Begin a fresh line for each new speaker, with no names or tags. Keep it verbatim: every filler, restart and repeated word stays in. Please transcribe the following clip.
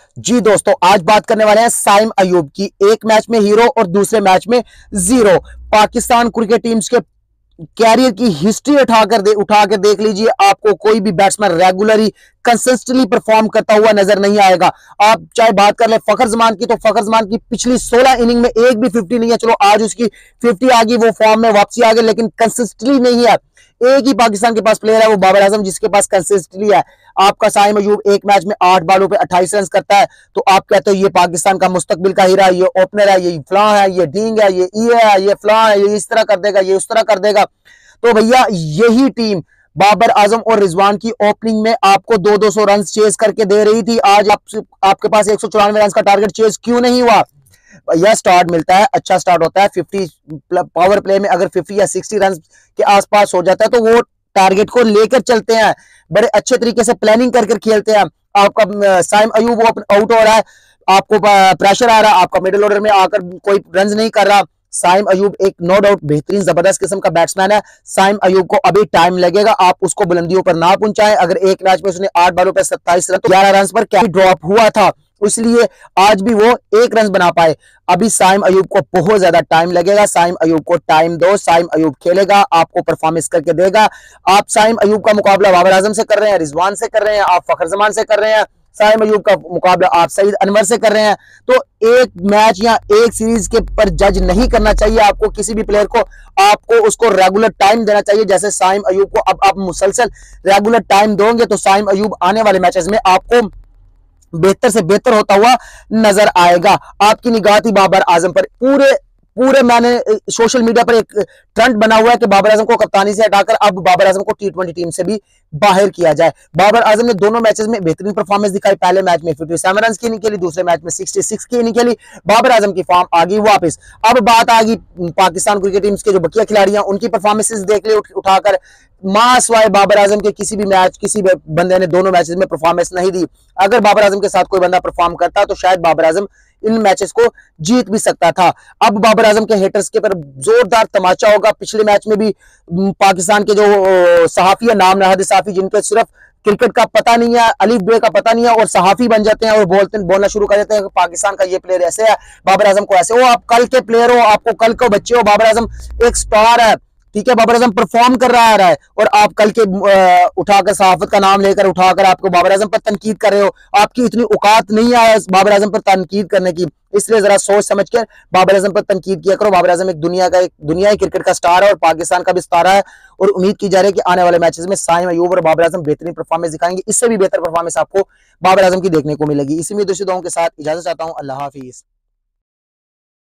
जी दोस्तों, आज बात करने वाले हैं साइम अयूब की। एक मैच में हीरो और दूसरे मैच में जीरो। पाकिस्तान क्रिकेट टीम्स के कैरियर की हिस्ट्री उठाकर दे उठा के देख लीजिए, आपको कोई भी बैट्समैन रेगुलरली कंसिस्टेंटली परफॉर्म करता हुआ नजर नहीं आएगा। आप चाहे बात कर ले फखर जमान की, तो फखर जमान की पिछली सोलह इनिंग में एक भी फिफ्टी नहीं है। चलो आज उसकी फिफ्टी आ गई, वो फॉर्म में वापसी आ गई, लेकिन कंसिस्टेंटली नहीं है। एक ही पाकिस्तान के पास प्लेयर है, वो बाबर आजम, जिसके पास कंसिस्टेंटली है। आपका साइम अयूब एक मैच में आठ बॉलों पे अट्ठाईस रन करता है, तो आप कहते हो ये पाकिस्तान का मुस्तकबिल का हीरा, ये ओपनर है, ये फलां है, ये ढींग है, ये ये है, ये फलां है, ये इस तरह कर देगा, ये उस तरह कर देगा। तो भैया यही टीम बाबर आजम और रिजवान की ओपनिंग में आपको दो दो सौ रन चेज करके दे रही थी। आज आप, आपके पास एक सौ चौरानवे रन का टारगेट चेज क्यों नहीं हुआ? यह स्टार्ट मिलता है, अच्छा स्टार्ट होता है। फिफ्टी पावर प्ले में अगर फिफ्टी या सिक्सटी रन के आसपास हो जाता है, तो वो टारगेट को लेकर चलते हैं, बड़े अच्छे तरीके से प्लानिंग करके खेलते हैं। आपका साइम अयूब आउट हो रहा है, आपको प्रेशर आ रहा है, आपका मिडिल ऑर्डर में आकर कोई रन नहीं कर रहा। साइम अयूब एक नो डाउट बेहतरीन जबरदस्त किस्म का बैट्समैन है। साइम अयूब को अभी टाइम लगेगा, आप उसको बुलंदियों पर ना पहुंचाएं। अगर एक मैच में उसने आठ बॉलों पर सत्ताईस रन, तो ग्यारह रन पर क्या ड्रॉप हुआ था, इसलिए आज भी वो एक रन बना पाए। अभी साइम अयूब को बहुत ज्यादा टाइम लगेगा। साइम अयूब को टाइम दो, साइम अयूब खेलेगा, आपको परफॉर्मेंस करके देगा। आप साइम अयूब का मुकाबला बाबर आजम से कर रहे हैं, रिजवान से कर रहे हैं, आप फखर जमान से कर रहे हैं। साइम अयूब का मुकाबला आप सईद अनवर से कर रहे हैं। तो एक मैच या एक सीरीज के पर जज नहीं करना चाहिए आपको किसी भी प्लेयर को, आपको उसको रेगुलर टाइम देना चाहिए। जैसे साइम अयूब को अब आप मुसलसल रेगुलर टाइम दोगे, तो साइम अयूब आने वाले मैचेस में आपको बेहतर से बेहतर होता हुआ नजर आएगा। आपकी निगाह थी बाबर आजम पर। पूरे पूरे मैंने सोशल मीडिया पर एक ट्रेंड बना हुआ है कि बाबर आजम को कप्तानी से हटाकर अब बाबर आजम को टी ट्वेंटी टीम से भी बाहर किया जाए। बाबर आजम ने दोनों मैचेस में बेहतरीन परफॉर्मेंस दिखाई। पहले मैच में सत्तावन रन की नहीं खेली, दूसरे मैच में छियासठ की नहीं खेली। बाबर आजम की फॉर्म आ गई वापस। अब बात आ गई पाकिस्तान क्रिकेट टीम्स के जो बकिया खिलाड़ी हैं, उनकी परफॉर्मेंसेस देख ले उठाकर। मास वाए बाबर आजम के किसी भी मैच, किसी भी बंदे ने दोनों मैचेस में परफॉर्मेंस नहीं दी। अगर बाबर आजम के साथ कोई बंदा परफॉर्म करता तो शायद बाबर आजम इन मैचेस को जीत भी सकता था। अब बाबर आजम के हेटर्स के पर जोरदार तमाचा होगा। पिछले मैच में भी पाकिस्तान के जो सहाफी है, नाम नहाद सहाफी, जिनके सिर्फ क्रिकेट का पता नहीं है, अलीफ बे का पता नहीं है, और सहाफी बन जाते हैं और बोलते बोलना शुरू कर देते हैं कि पाकिस्तान का ये प्लेयर ऐसे है, बाबर आजम को ऐसे। वो आप कल के प्लेयर हो, आपको कल को बच्चे हो। बाबर आजम एक स्टार है, ठीक है, बाबर आजम परफॉर्म कर रहा है, और आप कल के उठाकर सहाफत का नाम लेकर उठाकर आपको बाबर आजम पर तनकीद कर रहे हो। आपकी इतनी औकात नहीं है बाबर आजम पर तनकीद करने की, इसलिए जरा सोच समझ कर बाबर आजम पर तनकीद किया करो। बाबर आजम एक दुनिया का एक दुनियाई क्रिकेट का स्टार है और पाकिस्तान का भी स्टार है, और उम्मीद की जा रही है कि आने वाले मैचेस में साइम अयूब और बाबर आजम बेहतरीन परफॉर्मेंस दिखाएंगे। इससे भी बेहतर परफॉर्मेंस आपको बाबर आजम की देखने को मिलेगी। इसी में दूसरी दुआओं के साथ इजाजत चाहता हूं। अल्लाह हाफिज।